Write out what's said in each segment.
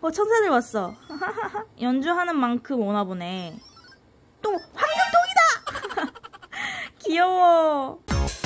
천사들 왔어. 연주하는 만큼 오나 보네. 또 황금통이다. 귀여워.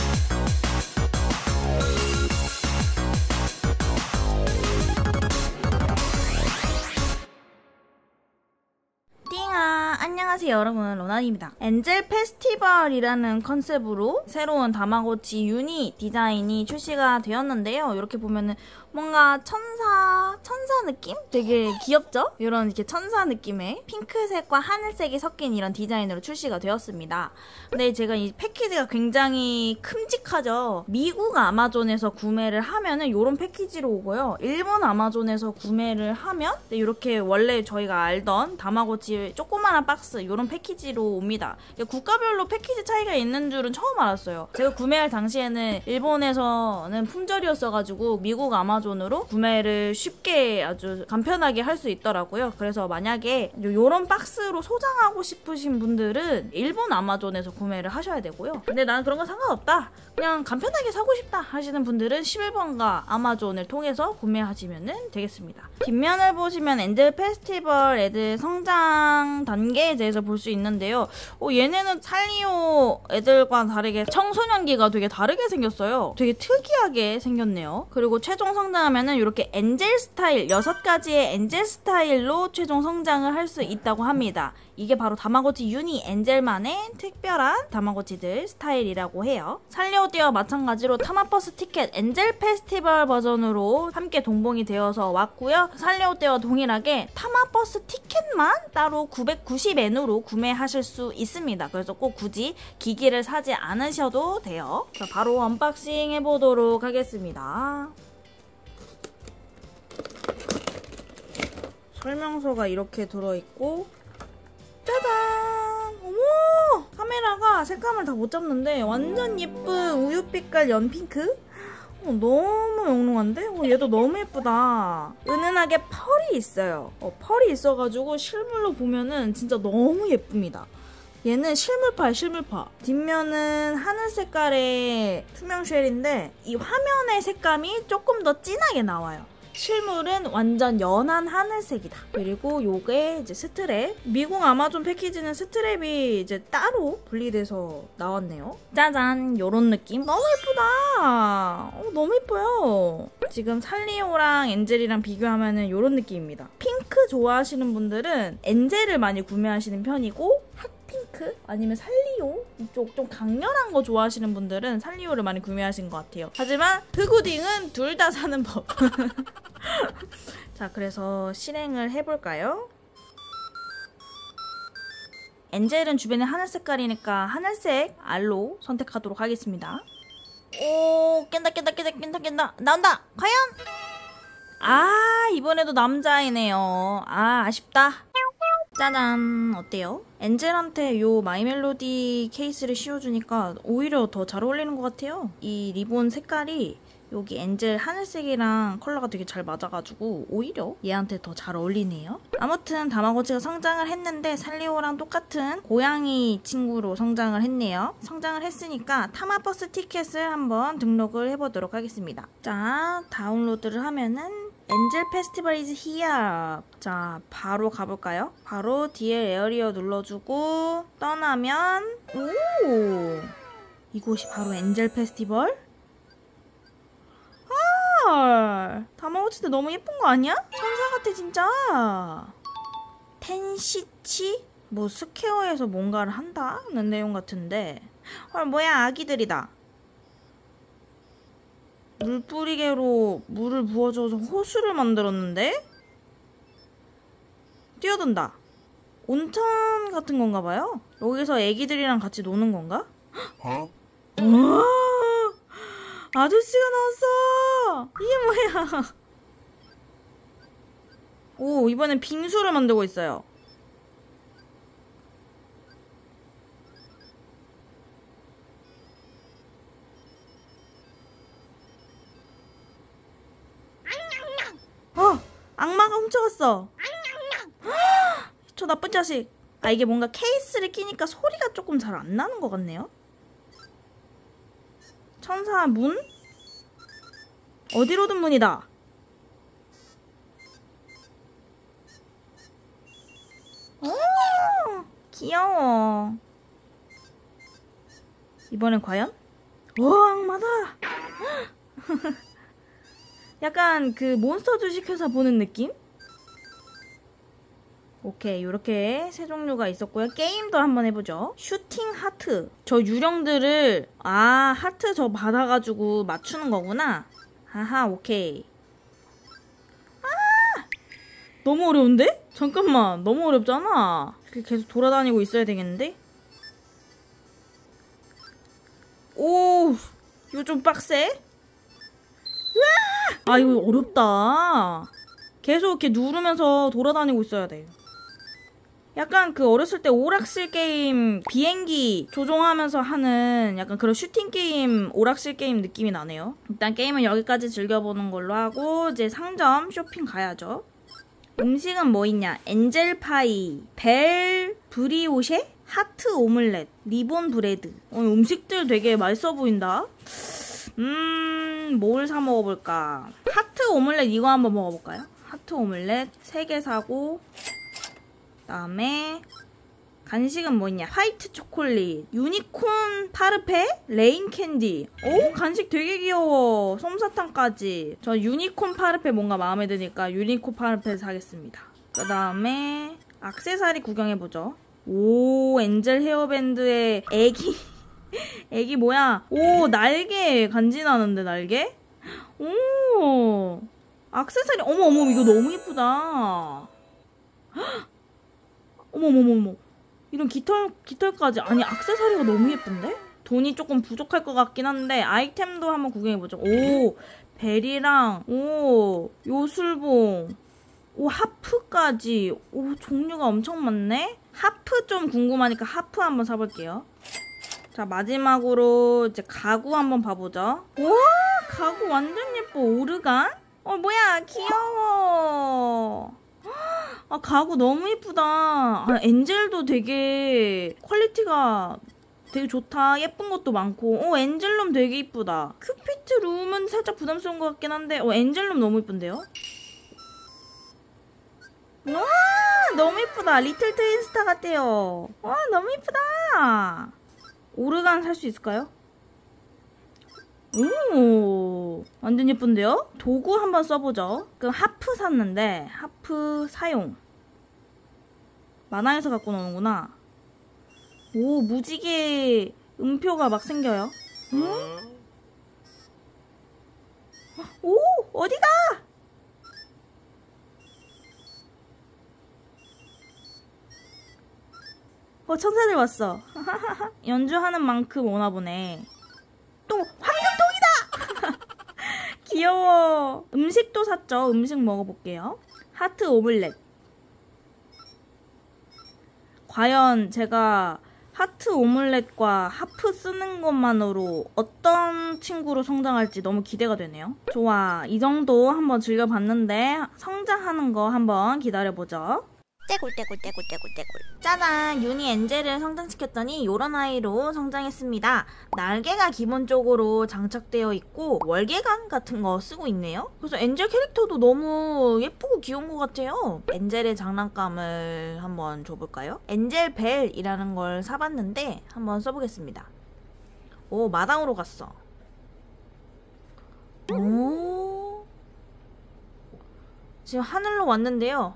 안녕하세요 여러분, 로나입니다. 엔젤 페스티벌이라는 컨셉으로 새로운 다마고치 유니 디자인이 출시가 되었는데요. 이렇게 보면은 뭔가 천사 느낌? 되게 귀엽죠? 이런 이렇게 천사 느낌의 핑크색과 하늘색이 섞인 이런 디자인으로 출시가 되었습니다. 근데 제가 이 패키지가 굉장히 큼직하죠? 미국 아마존에서 구매를 하면은 이런 패키지로 오고요. 일본 아마존에서 구매를 하면 이렇게 원래 저희가 알던 다마고치 조그마한 박스 이런 패키지로 옵니다. 국가별로 패키지 차이가 있는 줄은 처음 알았어요. 제가 구매할 당시에는 일본에서는 품절이었어가지고 미국 아마존으로 구매를 쉽게 아주 간편하게 할 수 있더라고요. 그래서 만약에 이런 박스로 소장하고 싶으신 분들은 일본 아마존에서 구매를 하셔야 되고요. 근데 나는 그런 거 상관없다, 그냥 간편하게 사고 싶다 하시는 분들은 11번가 아마존을 통해서 구매하시면 되겠습니다. 뒷면을 보시면 엔젤 페스티벌 애들 성장 단계에 대해서 볼 수 있는데요. 얘네는 살리오 애들과 다르게 청소년기가 되게 다르게 생겼어요. 되게 특이하게 생겼네요. 그리고 최종 성장하면은 이렇게 엔젤 스타일, 6가지의 엔젤 스타일로 최종 성장을 할 수 있다고 합니다. 이게 바로 다마고치 유니 엔젤만의 특별한 다마고치들 스타일이라고 해요. 살리오띠와 마찬가지로 타마버스 티켓 엔젤 페스티벌 버전으로 함께 동봉이 되어서 왔고요. 살리오띠와 동일하게 타마버스 티켓만 따로 990엔으로 구매하실 수 있습니다. 그래서 꼭 굳이 기기를 사지 않으셔도 돼요. 자, 바로 언박싱 해보도록 하겠습니다. 설명서가 이렇게 들어있고, 짜잔! 어머! 카메라가 색감을 다 못 잡는데 완전 예쁜 우유빛깔 연핑크? 너무 영롱한데? 얘도 너무 예쁘다. 은은하게 펄이 있어요. 펄이 있어가지고 실물로 보면은 진짜 너무 예쁩니다. 얘는 실물파야, 실물파. 뒷면은 하늘 색깔의 투명 쉘인데 이 화면의 색감이 조금 더 진하게 나와요. 실물은 완전 연한 하늘색이다. 그리고 요게 이제 스트랩. 미국 아마존 패키지는 스트랩이 이제 따로 분리돼서 나왔네요. 짜잔! 요런 느낌. 너무 예쁘다. 너무 예뻐요. 지금 살리오랑 엔젤이랑 비교하면은 요런 느낌입니다. 핑크 좋아하시는 분들은 엔젤을 많이 구매하시는 편이고, 핑크? 아니면 살리오? 이쪽 좀 강렬한 거 좋아하시는 분들은 살리오를 많이 구매하신 것 같아요. 하지만 흑우딩은 둘 다 사는 법. 자, 그래서 실행을 해볼까요? 엔젤은 주변에 하늘 색깔이니까 하늘색 알로 선택하도록 하겠습니다. 오, 깬다. 나온다! 과연? 이번에도 남자이네요. 아쉽다. 짜잔! 어때요? 엔젤한테 요 마이멜로디 케이스를 씌워주니까 오히려 더 잘 어울리는 것 같아요. 이 리본 색깔이 여기 엔젤 하늘색이랑 컬러가 되게 잘 맞아가지고 오히려 얘한테 더 잘 어울리네요. 아무튼 다마고치가 성장을 했는데 살리오랑 똑같은 고양이 친구로 성장을 했네요. 성장을 했으니까 타마버스 티켓을 한번 등록을 해보도록 하겠습니다. 자, 다운로드를 하면은 엔젤 페스티벌 is here. 자, 바로 가볼까요? 바로 DL 에어리어 눌러주고 떠나면, 오! 이곳이 바로 엔젤 페스티벌? 다마고치도 너무 예쁜 거 아니야? 천사 같아 진짜. 텐시치? 뭐 스퀘어에서 뭔가를 한다는 내용 같은데, 뭐야, 아기들이다. 물뿌리개로 물을 부어줘서 호수를 만들었는데? 뛰어든다. 온천 같은 건가 봐요. 여기서 애기들이랑 같이 노는 건가? 우와! 아저씨가 나왔어! 이게 뭐야? 오, 이번엔 빙수를 만들고 있어요. 악마가 훔쳐갔어. 저 나쁜 자식. 이게 뭔가 케이스를 끼니까 소리가 조금 잘 안 나는 것 같네요. 천사 문? 어디로든 문이다. 귀여워. 이번엔 과연? 와, 악마다. 약간 그 몬스터 주식회사 보는 느낌? 오케이, 요렇게 세 종류가 있었고요. 게임도 한번 해보죠. 슈팅 하트. 저 유령들을 하트 저 받아가지고 맞추는 거구나. 하하, 오케이. 너무 어려운데? 잠깐만, 너무 어렵잖아. 이렇게 계속 돌아다니고 있어야 되겠는데? 오, 이거 좀 빡세? 으아! 이거 어렵다. 계속 이렇게 누르면서 돌아다니고 있어야 돼. 약간 그 어렸을 때 오락실 게임 비행기 조종하면서 하는 약간 그런 슈팅 게임, 오락실 게임 느낌이 나네요. 일단 게임은 여기까지 즐겨보는 걸로 하고 이제 상점 쇼핑 가야죠. 음식은 뭐 있냐? 엔젤파이, 벨 브리오쉐, 하트 오믈렛, 리본 브레드. 음식들 되게 맛있어 보인다. 뭘 사 먹어볼까? 하트 오믈렛 이거 한번 먹어볼까요? 하트 오믈렛 3개 사고, 그다음에 간식은 뭐 있냐? 화이트 초콜릿, 유니콘 파르페, 레인 캔디. 오, 간식 되게 귀여워. 솜사탕까지. 저 유니콘 파르페 뭔가 마음에 드니까 유니콘 파르페 사겠습니다. 그다음에 액세서리 구경해보죠. 오, 엔젤 헤어밴드에 애기 뭐야? 오, 날개 간지나는데 날개? 오, 액세서리. 어머 이거 너무 예쁘다. 어머 이런 깃털까지. 아니, 액세서리가 너무 예쁜데? 돈이 조금 부족할 것 같긴 한데 아이템도 한번 구경해보죠. 오, 벨이랑 오, 요술봉, 오, 하프까지. 오, 종류가 엄청 많네? 하프 좀 궁금하니까 하프 한번 사볼게요. 자, 마지막으로 이제 가구 한번 봐보죠. 와, 가구 완전 예뻐. 오르간? 뭐야, 귀여워. 가구 너무 예쁘다. 엔젤도 되게 퀄리티가 되게 좋다. 예쁜 것도 많고. 엔젤룸 되게 예쁘다. 큐피트 룸은 살짝 부담스러운 것 같긴 한데 엔젤룸 너무 예쁜데요? 와, 너무 예쁘다. 리틀 트윈스타 같아요. 와, 너무 예쁘다. 오르간 살 수 있을까요? 오, 완전 예쁜데요? 도구 한번 써보죠. 그럼 하프 샀는데 하프 사용. 만화에서 갖고 노는구나. 오, 무지개 음표가 막 생겨요. 응? 오, 어디가? 천사들 왔어. 연주하는 만큼 오나 보네. 또 황금통이다! 귀여워. 음식도 샀죠. 음식 먹어볼게요. 하트 오믈렛. 과연 제가 하트 오믈렛과 하프 쓰는 것만으로 어떤 친구로 성장할지 너무 기대가 되네요. 좋아, 이 정도 한번 즐겨봤는데 성장하는 거 한번 기다려보죠. 떼굴. 짜잔! 유니 엔젤을 성장시켰더니 요런 아이로 성장했습니다. 날개가 기본적으로 장착되어 있고 월계관 같은 거 쓰고 있네요. 그래서 엔젤 캐릭터도 너무 예쁘고 귀여운 것 같아요. 엔젤의 장난감을 한번 줘볼까요? 엔젤 벨이라는 걸 사봤는데 한번 써보겠습니다. 오, 마당으로 갔어. 오, 지금 하늘로 왔는데요.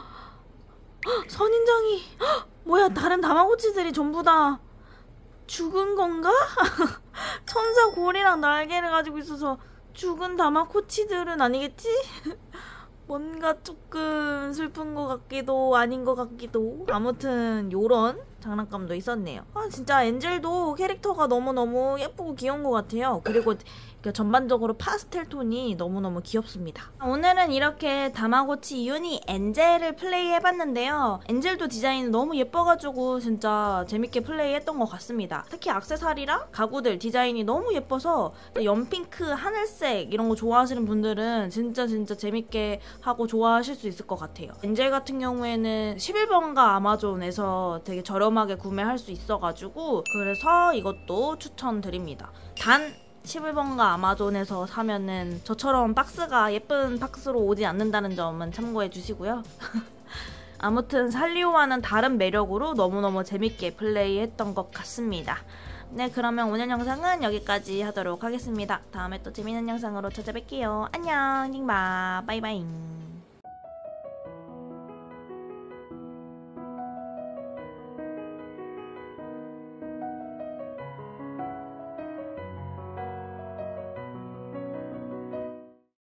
선인장이 뭐야, 다른 다마고치들이 전부 다 죽은 건가? 천사 골이랑 날개를 가지고 있어서 죽은 다마고치들은 아니겠지? 뭔가 조금 슬픈 것 같기도 아닌 것 같기도. 아무튼 요런 장난감도 있었네요. 진짜 엔젤도 캐릭터가 너무너무 예쁘고 귀여운 것 같아요. 그리고 전반적으로 파스텔 톤이 너무너무 귀엽습니다. 오늘은 이렇게 다마고치 유니 엔젤을 플레이해봤는데요. 엔젤도 디자인이 너무 예뻐가지고 진짜 재밌게 플레이했던 것 같습니다. 특히 액세서리랑 가구들 디자인이 너무 예뻐서 연핑크, 하늘색 이런 거 좋아하시는 분들은 진짜 재밌게 하고 좋아하실 수 있을 것 같아요. 엔젤 같은 경우에는 11번가 아마존에서 되게 저렴하게 구매할 수 있어가지고 그래서 이것도 추천드립니다. 단 11번가 아마존에서 사면은 저처럼 박스가 예쁜 박스로 오지 않는다는 점은 참고해 주시고요. 아무튼 살리오와는 다른 매력으로 너무너무 재밌게 플레이했던 것 같습니다. 네, 그러면 오늘 영상은 여기까지 하도록 하겠습니다. 다음에 또 재밌는 영상으로 찾아뵐게요. 안녕, 닝바, 바이바이.